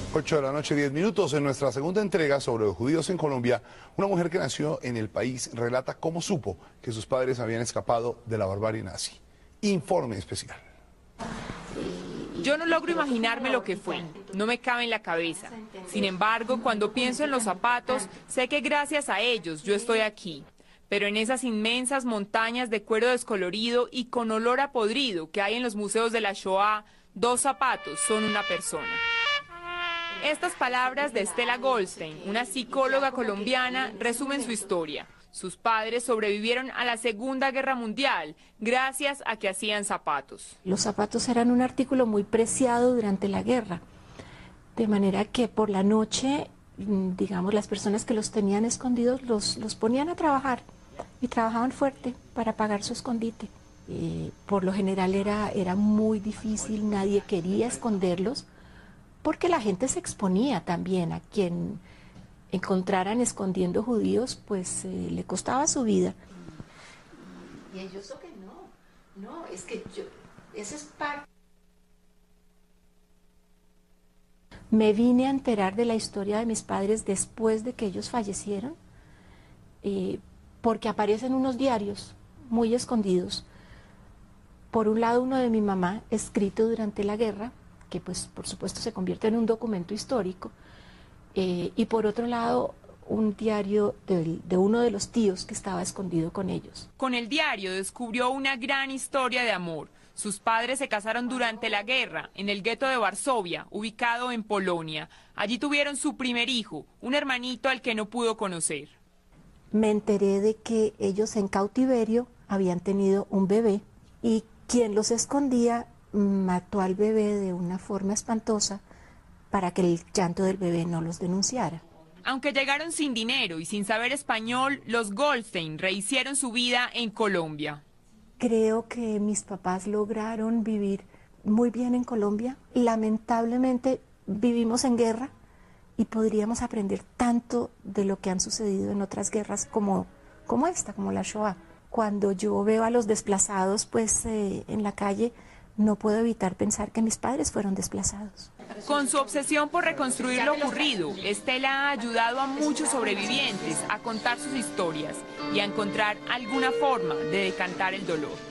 8 de la noche, 10 minutos. En nuestra segunda entrega sobre los judíos en Colombia, una mujer que nació en el país relata cómo supo que sus padres habían escapado de la barbarie nazi. Informe especial. Yo no logro imaginarme lo que fue, no me cabe en la cabeza. Sin embargo, cuando pienso en los zapatos, sé que gracias a ellos yo estoy aquí. Pero en esas inmensas montañas de cuero descolorido y con olor a podrido que hay en los museos de la Shoah, 2 zapatos son una persona. Estas palabras de Stella Goldstein, una psicóloga colombiana, resumen su historia. Sus padres sobrevivieron a la Segunda Guerra Mundial gracias a que hacían zapatos. Los zapatos eran un artículo muy preciado durante la guerra, de manera que por la noche, digamos, las personas que los tenían escondidos los ponían a trabajar y trabajaban fuerte para pagar su escondite. Por lo general era muy difícil, nadie quería esconderlos, porque la gente se exponía también. A quien encontraran escondiendo judíos, pues le costaba su vida. Y ellos que no, es que eso es parte. Me vine a enterar de la historia de mis padres después de que ellos fallecieron, porque aparecen unos diarios muy escondidos. Por un lado, uno de mi mamá, escrito durante la guerra, que pues por supuesto se convierte en un documento histórico, y por otro lado un diario de uno de los tíos que estaba escondido con ellos. Con el diario descubrió una gran historia de amor. Sus padres se casaron durante la guerra en el gueto de Varsovia, ubicado en Polonia. Allí tuvieron su primer hijo, un hermanito al que no pudo conocer. Me enteré de que ellos en cautiverio habían tenido un bebé y quien los escondía mató al bebé de una forma espantosa para que el llanto del bebé no los denunciara. Aunque llegaron sin dinero y sin saber español, los Goldstein rehicieron su vida en Colombia. Creo que mis papás lograron vivir muy bien en Colombia. Lamentablemente vivimos en guerra y podríamos aprender tanto de lo que han sucedido en otras guerras como esta, como la Shoah. Cuando yo veo a los desplazados pues en la calle, no puedo evitar pensar que mis padres fueron desplazados. Con su obsesión por reconstruir lo ocurrido, Stella ha ayudado a muchos sobrevivientes a contar sus historias y a encontrar alguna forma de decantar el dolor.